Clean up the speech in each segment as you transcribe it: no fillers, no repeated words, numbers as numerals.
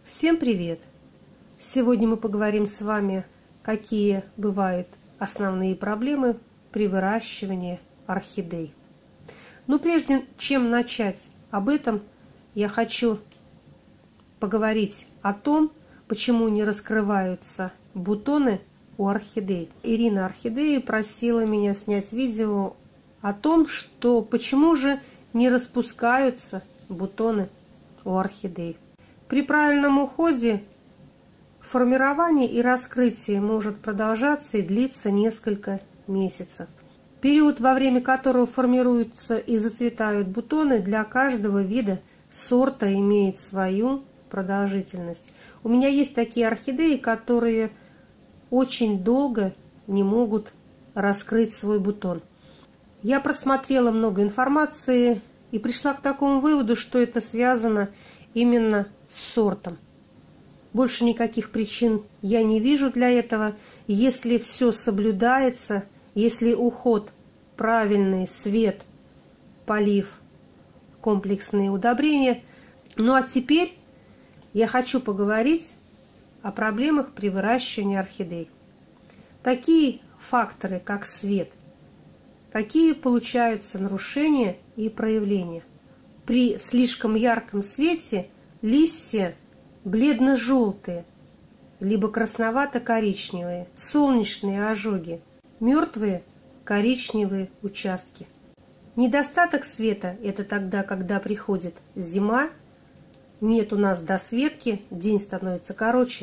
Всем привет! Сегодня мы поговорим с вами, какие бывают основные проблемы при выращивании орхидей. Но прежде чем начать об этом, я хочу поговорить о том, почему не раскрываются бутоны у орхидей. Ирина Орхидея просила меня снять видео о том, что почему же не распускаются бутоны у орхидей. При правильном уходе формирование и раскрытие может продолжаться и длиться несколько месяцев. Период, во время которого формируются и зацветают бутоны, для каждого вида сорта имеет свою продолжительность. У меня есть такие орхидеи, которые очень долго не могут раскрыть свой бутон. Я просмотрела много информации и пришла к такому выводу, что это связано именно с сортом. Больше никаких причин я не вижу для этого. Если все соблюдается, если уход правильный, свет, полив, комплексные удобрения. Ну а теперь я хочу поговорить о проблемах при выращивании орхидей. Такие факторы, как свет, какие получаются нарушения и проявления. При слишком ярком свете листья бледно-желтые, либо красновато-коричневые, солнечные ожоги, мертвые коричневые участки. Недостаток света – это тогда, когда приходит зима, нет у нас досветки, день становится короче,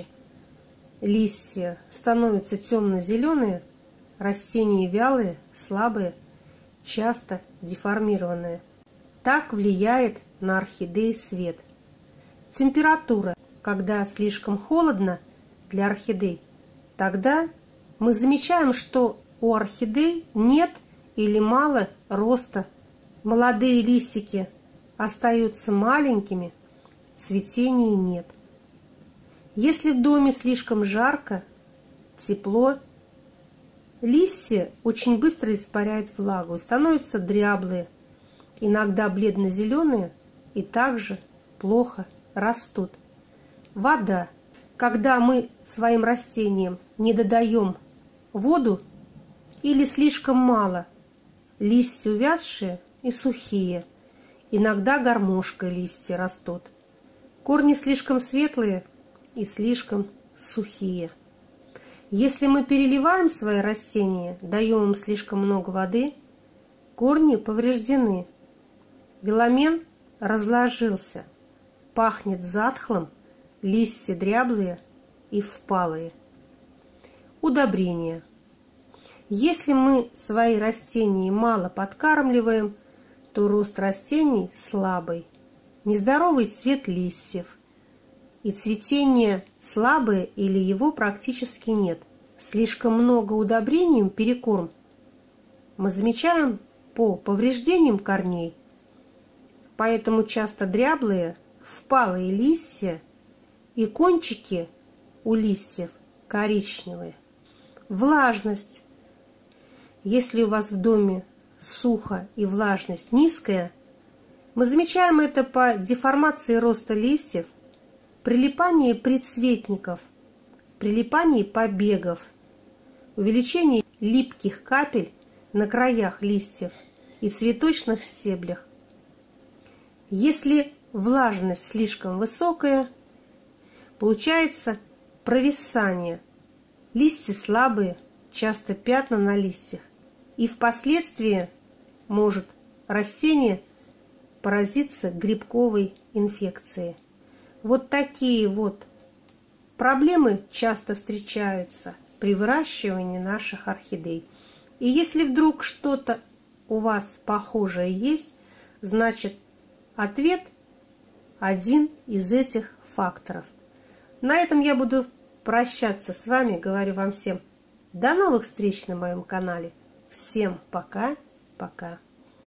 листья становятся темно-зеленые, растения вялые, слабые, часто деформированные. Так влияет на орхидеи свет. Температура, когда слишком холодно для орхидей, тогда мы замечаем, что у орхидей нет или мало роста. Молодые листики остаются маленькими, цветения нет. Если в доме слишком жарко, тепло, листья очень быстро испаряют влагу и становятся дряблые, иногда бледно-зеленые и также плохо растут. Вода. Когда мы своим растениям не додаем воду или слишком мало, листья увядшие и сухие, иногда гармошкой листья растут. Корни слишком светлые и слишком сухие. Если мы переливаем свои растения, даем им слишком много воды, корни повреждены. Веломен разложился, пахнет затхлым, листья дряблые и впалые. Удобрения. Если мы свои растения мало подкармливаем, то рост растений слабый, нездоровый цвет листьев, и цветение слабое или его практически нет. Слишком много удобрений, перекорм мы замечаем по повреждениям корней. Поэтому часто дряблые, впалые листья и кончики у листьев коричневые. Влажность. Если у вас в доме сухо и влажность низкая, мы замечаем это по деформации роста листьев, прилипании прицветников, прилипании побегов, увеличении липких капель на краях листьев и цветочных стеблях. Если влажность слишком высокая, получается провисание. Листья слабые, часто пятна на листьях. И впоследствии может растение поразиться грибковой инфекцией. Вот такие вот проблемы часто встречаются при выращивании наших орхидей. И если вдруг что-то у вас похожее есть, значит ответ один из этих факторов. На этом я буду прощаться с вами. Говорю вам всем до новых встреч на моем канале. Всем пока-пока.